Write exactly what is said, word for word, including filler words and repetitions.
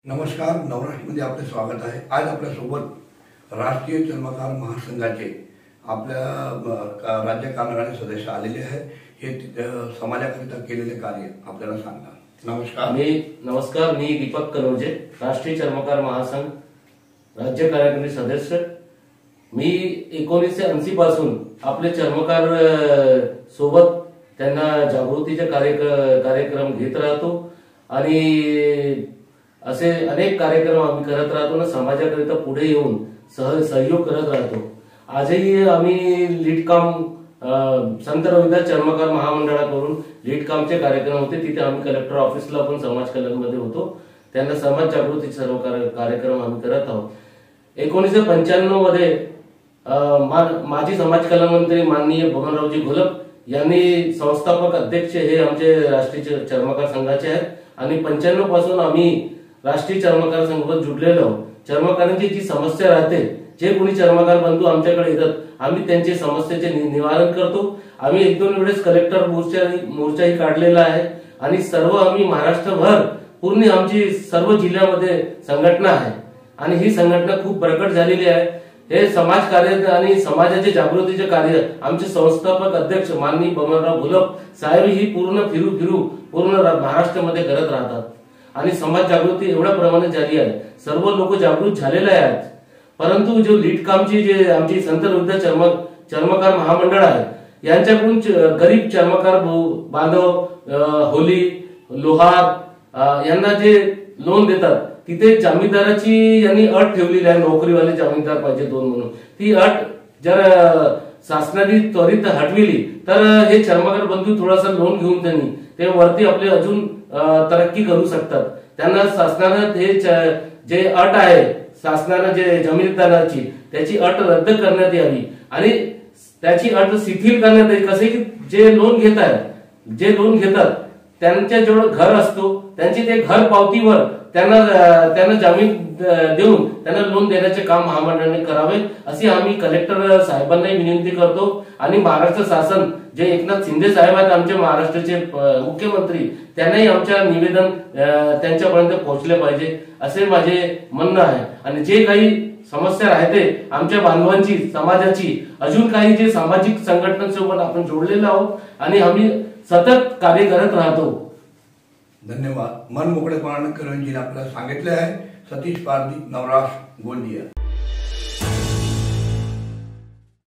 नमस्कार, नवराष्ट्रमध्ये आपले स्वागत आहे। आज आपल्या सोबत राष्ट्रीय चर्मकार महासंघाचे आपल्या राज्य कार्यकारिणी सदस्य आलेले आहेत। हे समाजाकरिता केलेले कार्य आपल्याला सांगणार। नमस्कार मी नमस्कार मी दीपक कनोजे, राष्ट्रीय चर्मकार महासंघ राज्य कार्यकारिणी सदस्य। मी एकोणीसशे ऐंशी पासून आपले चर्मकार सोबत त्यांना जागृतीचे कार्यक्रम घेत राहतो आणि असे अनेक कार्यक्रम आम्ही करत राहतो ना, समाजाकरिता पुढे येऊन सह सहयोग करत राहतो। आजही आम्ही लीड काम संत रविदास चर्मकार महामंडळाकडून लीड कामचे कार्यक्रम होते, तिथे आम्ही कलेक्टर ऑफिसला पण समाज कल्याणमध्ये होतो। त्यांना समाज जागृती सर्व कार्यक्रम आम्ही करत आहोत। एकोणीसशे पंच्याण्णव मध्ये माजी समाज कल्याण मंत्री माननीय बबनरावजी घोलप यांनी संस्थापक अध्यक्ष हे आमचे राष्ट्रीय चर्मकार संघाचे आहेत आणि पंच्याण्णव पासून आम्ही राष्ट्रीय चर्मकार संघात जुडलेलो आहोत। चर्मकारांची जी समस्या राहते, जे कोणी चर्मकार बंधू आमच्याकडे येतात, आम्ही त्यांची समस्येचे निवारण करतो। आम्ही एक दोन वेळेस कलेक्टर मोर्चा मोर्चाही काढलेला आहे आणि सर्व आम्ही महाराष्ट्रभर पूर्ण आमची सर्व जिल्ह्यामध्ये संघटना आहे आणि ही संघटना खूप प्रकट झालेली आहे। हे समाज कार्य आणि समाजाचे जागृतीचे कार्य आमचे संस्थापक अध्यक्ष माननीय बबनराव घोलप साहेब ही पूर्ण फिरू फिरू पूर्ण महाराष्ट्रामध्ये करत राहतात आणि समाज जागृती एवढ्या प्रमाणात झाली आहे, सर्व लोक जागृत झालेले आहेत। परंतु जो लीड कामची जे आमची संत रविदास चर्म चर्मकार महामंडळ आहे, यांच्याकडून गरीब चर्मकार बांधव होली लोहार यांना जे लोन देतात, तिथे जामीनदाराची यांनी अट ठेवलेली आहे, नोकरीवाले जामीनदार पाहिजे दोन म्हणून। ती अट जर शासनाने त्वरित हटविली तर हे चर्मकार बंधू थोडासा लोन घेऊन त्यांनी ते वरती आपले अजून तरक्की करू शकतात। त्यांना शासनाने हे जे अट आहे, शासनाने जे जामीनदाराची त्याची अट रद्द करण्यात यावी आणि त्याची अट शिथिल करण्यात यावी। कसे की जे लोन घेत आहेत जे लोन घेतात त्यांच्या जवळ घर असतो, त्यांची ते घर पावतीवर त्यांना त्यांना जामीन देऊन त्यांना लोन देण्याचे काम महामंडळाने करावे, अशी आम्ही कलेक्टर साहेबांनाही विनंती करतो। आणि महाराष्ट्र शासन जे एकनाथ शिंदे साहेब आहेत आमचे महाराष्ट्राचे मुख्यमंत्री, त्यांनाही आमच्या निवेदन त्यांच्यापर्यंत पोहोचले पाहिजे असे माझे म्हणणं आहे। आणि जे काही समस्या राहते आमच्या बांधवांची समाजाची, अजून काही जे सामाजिक संघटनांसोबत आपण जोडलेलो आहोत आणि आम्ही सतत कार्य करत राहतो। धन्यवाद। मन मोकळेपणाने करून जी आपल्याला सांगितले आहे। सतीश पारधी, नवराष्ट्र, गोंदिया।